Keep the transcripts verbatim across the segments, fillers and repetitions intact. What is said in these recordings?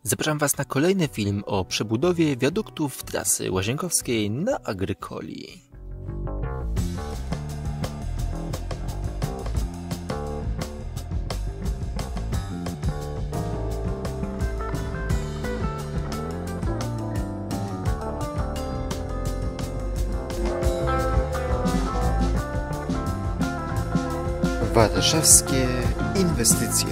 Zapraszam Was na kolejny film o przebudowie wiaduktów trasy łazienkowskiej na Agrykoli. Warszawskie inwestycje.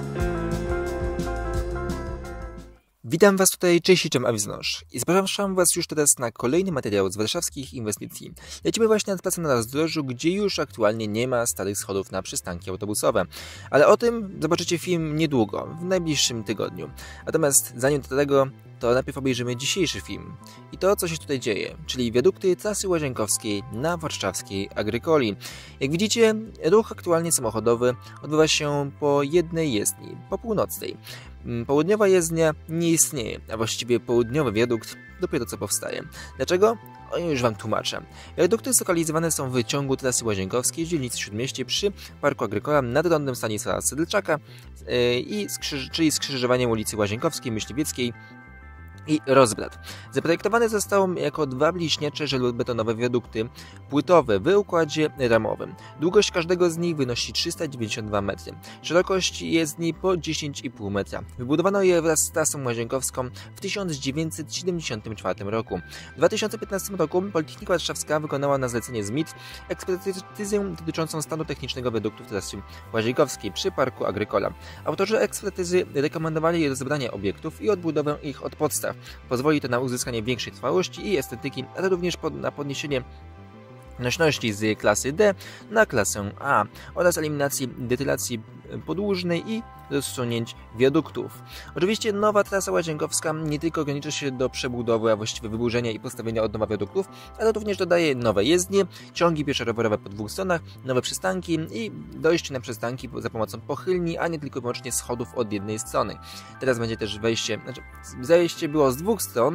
Witam Was tutaj, cześć, czym Awiznosz i zapraszam Was już teraz na kolejny materiał z warszawskich inwestycji. Lecimy właśnie nad placem na rozdrożu, gdzie już aktualnie nie ma starych schodów na przystanki autobusowe. Ale o tym zobaczycie film niedługo, w najbliższym tygodniu. Natomiast zanim do tego, to najpierw obejrzymy dzisiejszy film. I to, co się tutaj dzieje, czyli wiadukty trasy łazienkowskiej na warszawskiej Agrykoli. Jak widzicie, ruch aktualnie samochodowy odbywa się po jednej jezdni, po północnej. Południowa jezdnia nie istnieje, a właściwie południowy wiadukt dopiero co powstaje. Dlaczego? O, już Wam tłumaczę. Wiadukty zlokalizowane są w ciągu trasy łazienkowskiej w dzielnicy Śródmieście przy Parku Agrykola nad rondem Stanisława Sedlczaka, yy, i skrzyż czyli skrzyżowaniem ulicy Łazienkowskiej, Myśliwieckiej i Rozbrat. Zaprojektowane zostało jako dwa bliźniacze żelbetonowe wiadukty płytowe w układzie ramowym. Długość każdego z nich wynosi trzysta dziewięćdziesiąt dwa metry. Szerokość jezdni po dziesięć i pół metra. Wybudowano je wraz z trasą łazienkowską w tysiąc dziewięćset siedemdziesiątym czwartym roku. W dwa tysiące piętnastym roku Politechnika Warszawska wykonała na zlecenie Z M I T ekspertyzę dotyczącą stanu technicznego wiaduktów trasy łazienkowskiej przy Parku Agrykola. Autorzy ekspertyzy rekomendowali rozebranie obiektów i odbudowę ich od podstaw. Pozwoli to na uzyskanie większej trwałości i estetyki, ale również pod, na podniesienie nośności z klasy D na klasę A oraz eliminacji detylacji podłużnej i rozsunięć wiaduktów. Oczywiście nowa trasa łazienkowska nie tylko ogranicza się do przebudowy, a właściwie wyburzenia i postawienia od nowa wiaduktów, ale również dodaje nowe jezdnie, ciągi pieszo-rowerowe po dwóch stronach, nowe przystanki i dojście na przystanki za pomocą pochylni, a nie tylko i wyłącznie schodów od jednej strony. Teraz będzie też wejście, znaczy zejście było z dwóch stron,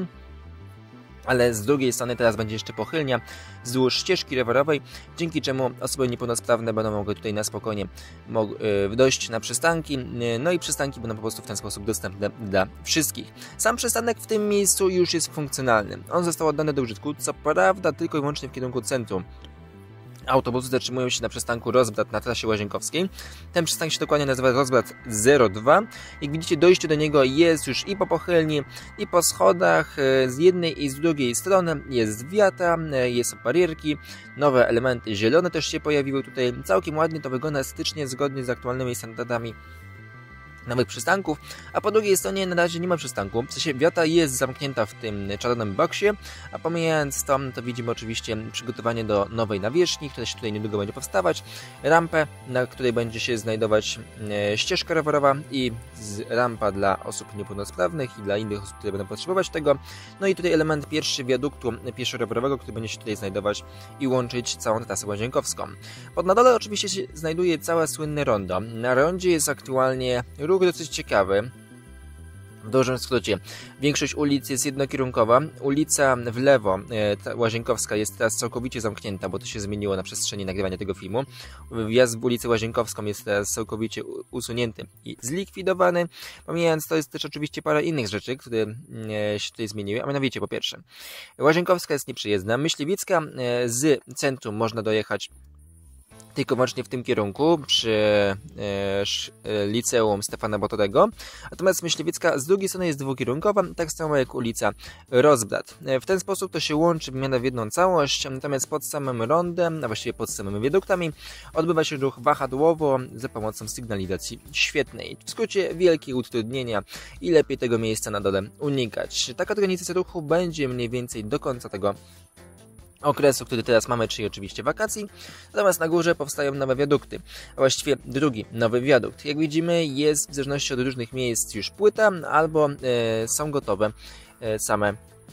ale z drugiej strony teraz będzie jeszcze pochylnia wzdłuż ścieżki rowerowej, dzięki czemu osoby niepełnosprawne będą mogły tutaj na spokojnie dojść na przystanki, no i przystanki będą po prostu w ten sposób dostępne dla wszystkich. Sam przystanek w tym miejscu już jest funkcjonalny. On został oddany do użytku, co prawda tylko i wyłącznie w kierunku centrum. Autobusy zatrzymują się na przystanku Rozbrat na trasie łazienkowskiej. Ten przystanek się dokładnie nazywa Rozbrat zero dwa. Jak widzicie, dojście do niego jest już i po pochylni, i po schodach. Z jednej i z drugiej strony jest wiata, jest barierki, nowe elementy zielone też się pojawiły tutaj. Całkiem ładnie to wygląda estetycznie, zgodnie z aktualnymi standardami nowych przystanków, a po drugiej stronie na razie nie ma przystanku, w sensie wiata jest zamknięta w tym czarnym boksie, a pomijając to, to widzimy oczywiście przygotowanie do nowej nawierzchni, która się tutaj niedługo będzie powstawać, rampę, na której będzie się znajdować e, ścieżka rowerowa i z, rampa dla osób niepełnosprawnych i dla innych osób, które będą potrzebować tego, no i tutaj element pierwszy wiaduktu pieszo-rowerowego, który będzie się tutaj znajdować i łączyć całą trasę łazienkowską. Pod na dole oczywiście się znajduje całe słynne rondo. Na rondzie jest aktualnie ruch dosyć ciekawy. W dużym skrócie, większość ulic jest jednokierunkowa. Ulica w lewo, e, Łazienkowska, jest teraz całkowicie zamknięta, bo to się zmieniło na przestrzeni nagrywania tego filmu. Wjazd w ulicę Łazienkowską jest teraz całkowicie usunięty i zlikwidowany. Pomijając to, jest też oczywiście parę innych rzeczy, które e, się tutaj zmieniły, a mianowicie po pierwsze, Łazienkowska jest nieprzejezdna. Myśliwiecka, e, z centrum można dojechać tylko wyłącznie w tym kierunku, przy e, e, liceum Stefana Batorego. Natomiast Myśliwiecka z drugiej strony jest dwukierunkowa, tak samo jak ulica Rozbrat. E, w ten sposób to się łączy wymiana w jedną całość, natomiast pod samym rondem, a właściwie pod samymi wiaduktami, odbywa się ruch wahadłowo za pomocą sygnalizacji świetnej. W skrócie, wielkie utrudnienia i lepiej tego miejsca na dole unikać. Taka organizacja ruchu będzie mniej więcej do końca tego okresu, który teraz mamy, czyli oczywiście wakacji. Natomiast na górze powstają nowe wiadukty, a właściwie drugi nowy wiadukt. Jak widzimy, jest w zależności od różnych miejsc już płyta, albo e, są gotowe e, same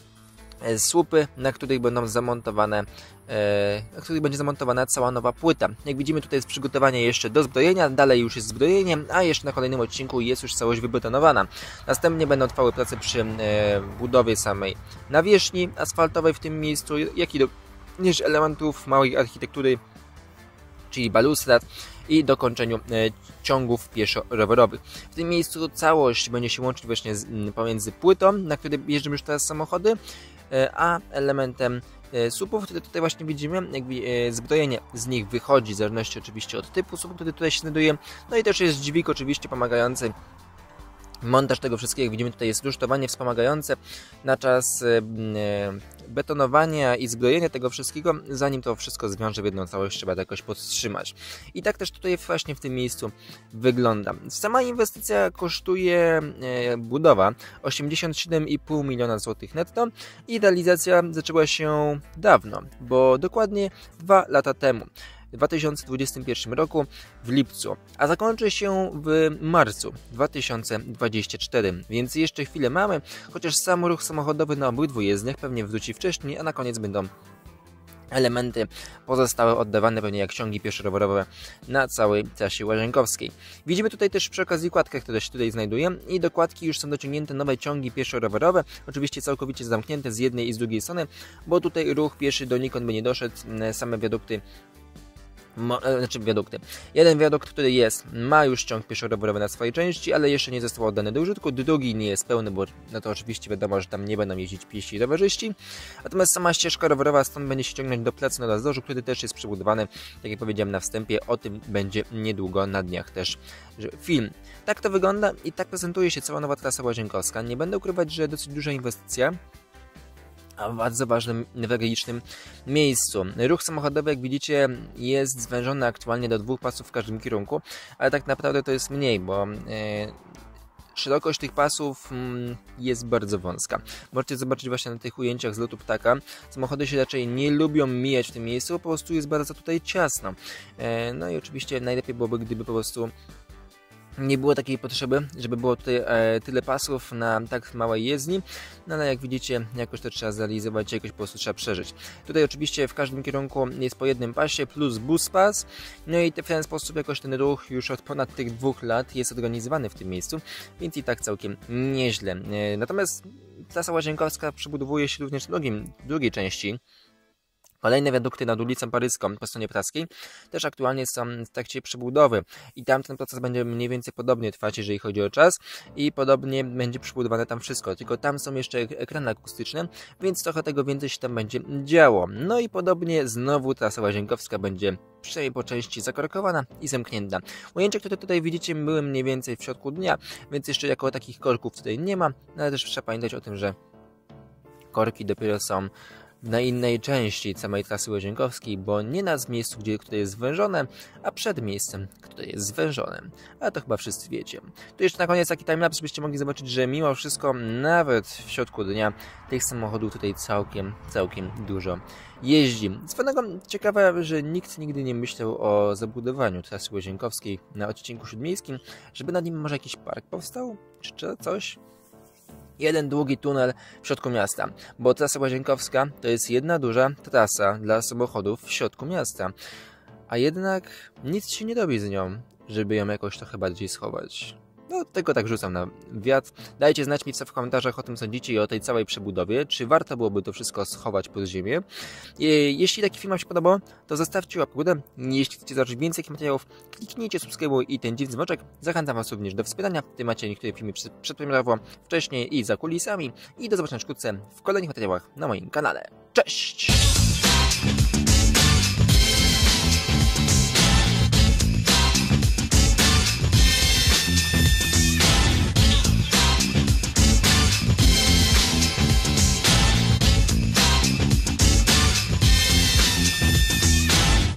e, słupy, na których będą zamontowane e, na których będzie zamontowana cała nowa płyta. Jak widzimy, tutaj jest przygotowanie jeszcze do zbrojenia, dalej już jest zbrojenie, a jeszcze na kolejnym odcinku jest już całość wybetonowana. Następnie będą trwały prace przy e, budowie samej nawierzchni asfaltowej w tym miejscu, jak i również elementów małej architektury, czyli balustrad i dokończeniu ciągów pieszo-rowerowych. W tym miejscu całość będzie się łączyć właśnie z, pomiędzy płytą, na której jeżdżą już teraz samochody, a elementem słupów, które tutaj właśnie widzimy, jak zbrojenie z nich wychodzi, w zależności oczywiście od typu słupu, który tutaj się znajduje. No i też jest dźwig oczywiście pomagający montaż tego wszystkiego. Jak widzimy, tutaj jest rusztowanie wspomagające na czas betonowania i zbrojenia tego wszystkiego. Zanim to wszystko zwiąże w jedną całość, trzeba to jakoś podtrzymać. I tak też tutaj właśnie w tym miejscu wygląda. Sama inwestycja kosztuje budowa osiemdziesiąt siedem i pół miliona złotych netto i realizacja zaczęła się dawno, bo dokładnie dwa lata temu. W dwa tysiące dwudziestym pierwszym roku w lipcu, a zakończy się w marcu dwa tysiące dwudziestym czwartym, więc jeszcze chwilę mamy, chociaż sam ruch samochodowy na obydwu jezdniach pewnie wróci wcześniej, a na koniec będą elementy pozostałe oddawane pewnie jak ciągi pieszo-rowerowe na całej trasie Łazienkowskiej. Widzimy tutaj też przy okazji kładkę, która się tutaj znajduje i do kładki już są dociągnięte nowe ciągi pieszo-rowerowe, oczywiście całkowicie zamknięte z jednej i z drugiej strony, bo tutaj ruch pieszy donikąd by nie doszedł, same wiadukty Mo, znaczy wiadukty. Jeden wiadukt, który jest, ma już ciąg pieszo-rowerowy na swojej części, ale jeszcze nie został oddany do użytku. Drugi nie jest pełny, bo no to oczywiście wiadomo, że tam nie będą jeździć piesi i rowerzyści. Natomiast sama ścieżka rowerowa stąd będzie się ciągnąć do placu na rozdrożu, który też jest przebudowany, tak jak powiedziałem na wstępie, o tym będzie niedługo, na dniach też film. Tak to wygląda i tak prezentuje się cała nowa trasa łazienkowska. Nie będę ukrywać, że dosyć duża inwestycja, a w bardzo ważnym, newralgicznym miejscu. Ruch samochodowy, jak widzicie, jest zwężony aktualnie do dwóch pasów w każdym kierunku, ale tak naprawdę to jest mniej, bo e, szerokość tych pasów mm, jest bardzo wąska. Możecie zobaczyć właśnie na tych ujęciach z lotu ptaka. Samochody się raczej nie lubią mijać w tym miejscu, po prostu jest bardzo tutaj ciasno. E, no i oczywiście najlepiej byłoby, gdyby po prostu nie było takiej potrzeby, żeby było tutaj e, tyle pasów na tak małej jezdni, no ale jak widzicie, jakoś to trzeba zrealizować, jakoś po prostu trzeba przeżyć. Tutaj oczywiście w każdym kierunku jest po jednym pasie plus bus pas, no i w ten sposób jakoś ten ruch już od ponad tych dwóch lat jest organizowany w tym miejscu, więc i tak całkiem nieźle. E, natomiast trasa łazienkowska przebudowuje się również w drugim, drugiej części. Kolejne wiadukty nad ulicą Paryską po stronie praskiej też aktualnie są w trakcie przebudowy i tam ten proces będzie mniej więcej podobnie trwać, jeżeli chodzi o czas i podobnie będzie przebudowane tam wszystko, tylko tam są jeszcze ekrany akustyczne, więc trochę tego więcej się tam będzie działo. No i podobnie znowu trasa łazienkowska będzie przynajmniej po części zakorkowana i zamknięta. Ujęcia, które tutaj widzicie, były mniej więcej w środku dnia, więc jeszcze jako takich korków tutaj nie ma, no ale też trzeba pamiętać o tym, że korki dopiero są na innej części samej trasy łazienkowskiej, bo nie na miejscu, gdzie, które jest zwężone, a przed miejscem, które jest zwężone. Ale to chyba wszyscy wiecie. Tu jeszcze na koniec taki timelapse, żebyście mogli zobaczyć, że mimo wszystko, nawet w środku dnia, tych samochodów tutaj całkiem, całkiem dużo jeździ. Swoją drogą ciekawe, że nikt nigdy nie myślał o zabudowaniu trasy łazienkowskiej na odcinku śródmiejskim, żeby na nim może jakiś park powstał, czy coś? Jeden długi tunel w środku miasta, bo trasa łazienkowska to jest jedna duża trasa dla samochodów w środku miasta, a jednak nic się nie robi z nią, żeby ją jakoś trochę bardziej schować. No, tylko tak rzucam na wiatr. Dajcie znać mi w komentarzach o tym sądzicie i o tej całej przebudowie, czy warto byłoby to wszystko schować pod ziemię. Jeśli taki film wam się podobał, to zostawcie łapkę w górę. Jeśli chcecie zobaczyć więcej takich materiałów, kliknijcie subskrybuj i ten dziwny dzwoneczek. Zachęcam was również do wspierania. Ty macie niektóre filmy przedpremierowo wcześniej i za kulisami. I do zobaczenia wkrótce w kolejnych materiałach na moim kanale. Cześć!